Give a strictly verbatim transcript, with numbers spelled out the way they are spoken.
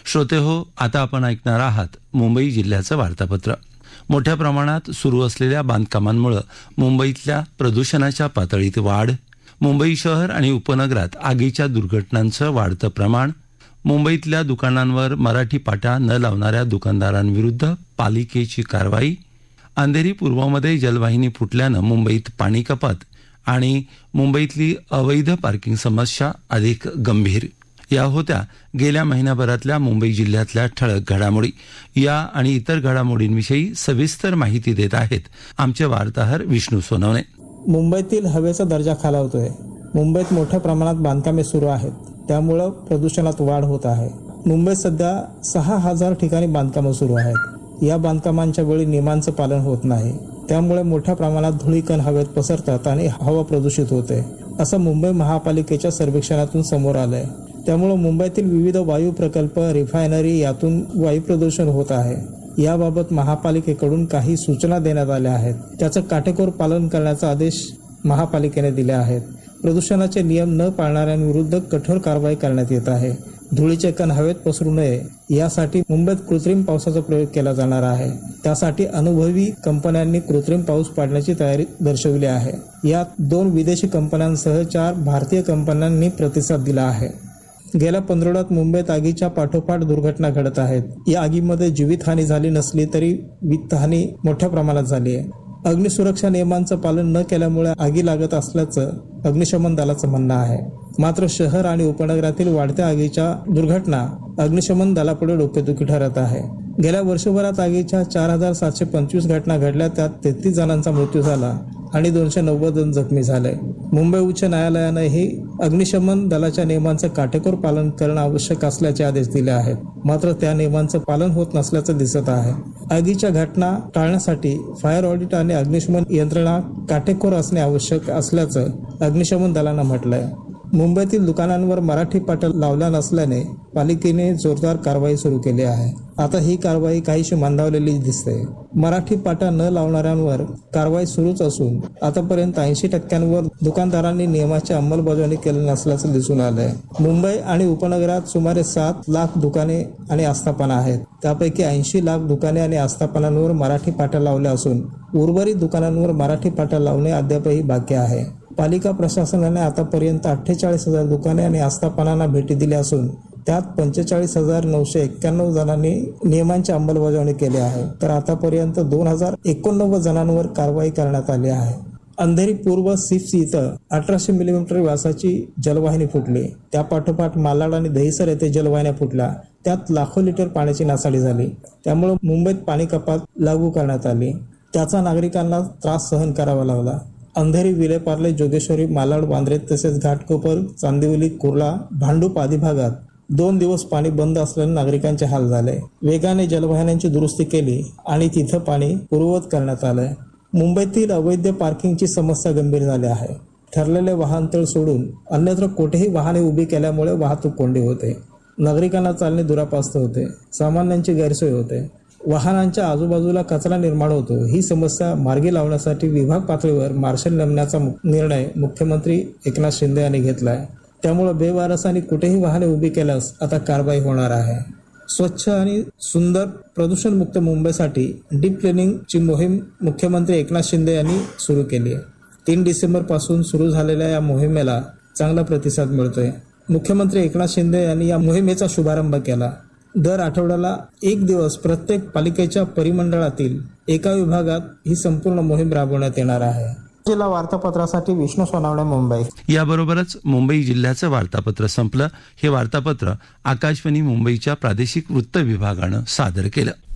श्रोते हो, आता आपण ऐकणार आहात मुंबई जिल्ह्याचं वार्तापत्र. मोठ्या प्रमाणात सुरू असलेल्या बांधकामांमुळे मुंबईतल्या प्रदूषणाच्या पातळीत वाढ, मुंबई शहर आणि उपनगरात आगीच्या दुर्घटनांचं वाढतं प्रमाण, मुंबईतल्या दुकानांवर मराठी पाटा न लावणाऱ्या दुकानदारांविरुद्ध पालिकेची कारवाई, अंधेरी पूर्वमध्ये जलवाहिनी फुटल्यानं मुंबईत पाणी कपात आणि मुंबईतली अवैध पार्किंग समस्या अधिक गंभीर, या होत्या गेल्या महिन्याभरातल्या मुंबई जिल्ह्यातल्या ठळक घडामोडी. या आणि इतर घडामोडींविषयी सविस्तर माहिती देत आहेत आमचे वार्ताहर विष्णू सोनवणे. मुंबईतील हवेचा दर्जा खालावतोय. मुंबईत मोठ्या प्रमाणात बांधकामे सुरू आहेत, त्यामुळं प्रदूषणात वाढ होत आहे. मुंबईत सध्या सहा हजार ठिकाणी बांधकामं सुरू आहेत. या बांधकामांच्या वेळी नियमांचं पालन होत नाही, त्यामुळे मोठ्या प्रमाणात धुळीकण हवेत पसरतात आणि हवा प्रदूषित होते, असं मुंबई महापालिकेच्या सर्वेक्षणातून समोर आलंय. त्यामुळे मुंबईतील विविध वायू प्रकल्प, रिफायनरी यातून वायू प्रदूषण होत आहे. याबाबत महापालिकेकडून काही सूचना देण्यात आल्या आहेत. त्याचं काटेकोर पालन करण्याचा आदेश महापालिकेने दिले आहेत. प्रदूषणाचे नियम न पाळणाऱ्यांविरुद्ध कठोर कारवाई करण्यात येत आहे. धुळीचे कण हवेत पसरू नये यासाठी मुंबईत कृत्रिम पावसाचा प्रयोग केला जाणार आहे. त्यासाठी अनुभवी कंपन्यांनी कृत्रिम पाऊस पाडण्याची तयारी दर्शवली आहे. यात दोन विदेशी कंपन्यांसह चार भारतीय कंपन्यांनी प्रतिसाद दिला आहे. गेल्या पंधरवड्यात मुंबईत आगीच्या पाठोपाठ दुर्घटना घडत आहेत. या आगीमध्ये जीवितहानी झाली नसली तरी वित्तहानी मोठ्या प्रमाणात झाली आहे. अग्निसुरक्षा नियमांचं पालन न केल्यामुळे आगी लागत असल्याचं अग्निशमन दलाचं म्हणणं आहे. मात्र शहर आणि उपनगरातील वाढत्या आगीच्या दुर्घटना अग्निशमन दलापुढे डोकेदुखी ठरत आहे. गेल्या वर्षभरात आगीच्या चार हजार सातशे पंचवीस घटना घडल्या, त्यात तेहतीस जणांचा मृत्यू झाला आणि दोनशे नव्वद जण जखमी झाले. मुंबई उच्च न्यायालयानेही अग्निशमन दलाच्या नियमांचं काटेकोर पालन करणं आवश्यक असल्याचे आदेश दिले आहेत. मात्र त्या नियमांचं पालन होत नसल्याचं दिसत आहे. आगीच्या घटना टाळण्यासाठी फायर ऑडिट आणि अग्निशमन यंत्रणा काटेकोर असणे आवश्यक असल्याचं अग्निशमन दलानं म्हटलंय. मुंबईतील दुकानांवर मराठी पाटा लावल्या नसल्याने पालिकेने जोरदार कारवाई सुरू केली आहे. आता ही कारवाई काहीशी मंदावलेली दिसते. मराठी पाटा न लावणाऱ्यांवर कारवाई सुरूच असून आतापर्यंत ऐंशी टक्क्यांवर दुकानदारांनी नियमाची अंमलबजावणी केली नसल्याचं दिसून आलंय. मुंबई आणि उपनगरात सुमारे सात लाख दुकाने आणि आस्थापना आहेत. त्यापैकी ऐंशी लाख दुकाने आणि आस्थापनांवर मराठी पाटा लावल्या असून उर्वरित दुकानांवर मराठी पाटा लावणे अद्यापही बाकी आहे. पालिका प्रशासनाने आतापर्यंत अठ्ठेचाळीस हजार दुकाने आणि आस्थापनांना भेटी दिल्या असून त्यात पंचेचाळीस हजार नऊशे एक्क्याण्णव जणांनी नियमांची अंमलबजावणी केली आहे. तर आतापर्यंत दोन हजार एकोणनव्वद जणांवर कारवाई करण्यात आली आहे. अंधेरी पूर्व सिप्स इथं अठराशे मिलीमीटर व्यासाची जलवाहिनी फुटली. त्या पाठोपाठ मालाड आणि दहिसर येथे जलवाहिन्या फुटल्या. त्यात लाखो लिटर पाण्याची नासाडी झाली. त्यामुळे मुंबईत पाणी कपात लागू करण्यात आली. त्याचा नागरिकांना त्रास सहन करावा लागला. अंधेरी, विलेपार्ले, जोगेश्वरी, मालाड, वांद्रे तसेच घाटकोपर, चांदिवली, कुर्ला, भांडूप आदी भागात दोन दिवस पाणी बंद असल्याने नागरिकांचे हाल झाले. वेगाने जलवाहिन्यांची दुरुस्ती केली आणि तिथं पाणी पूर्ववत करण्यात आलंय. मुंबईतील अवैध पार्किंगची समस्या गंभीर झाली आहे. ठरलेले वाहनतळ सोडून अन्यत्र कोठेही वाहने उभी केल्यामुळे वाहतूक कोंडी होते. नागरिकांना चालणे दुरापास्त होते. सामान्यांची गैरसोय होते. वाहनांच्या आजूबाजूला कचरा निर्माण होतो. ही समस्या मार्गी लावण्यासाठी विभाग पातळीवर मार्शल नेमण्याचा निर्णय मुख्यमंत्री एकनाथ शिंदे यांनी घेतला आहे. त्यामुळे बेवारसाने कुठेही वाहने उभी केल्यास आता कारवाई होणार आहे. स्वच्छ आणि सुंदर प्रदूषणमुक्त मुंबईसाठी डीप क्लिनिंगची मोहीम मुख्यमंत्री एकनाथ शिंदे यांनी सुरू केली आहे. तीन डिसेंबर पासून सुरू झालेल्या या मोहिमेला चांगला प्रतिसाद मिळतोय. मुख्यमंत्री एकनाथ शिंदे यांनी या मोहिमेचा शुभारंभ केला. दर आठवड्याला एक दिवस प्रत्येक पालिकेच्या परिमंडळातील एका विभागात ही संपूर्ण मोहीम राबवण्यात येणार आहे. जिल्हा वार्तापत्रासाठी विष्णू सोनावणे, मुंबई. याबरोबरच मुंबई जिल्ह्याचं वार्तापत्र संपलं. हे वार्तापत्र आकाशवाणी मुंबईच्या प्रादेशिक वृत्त विभागानं सादर केलं.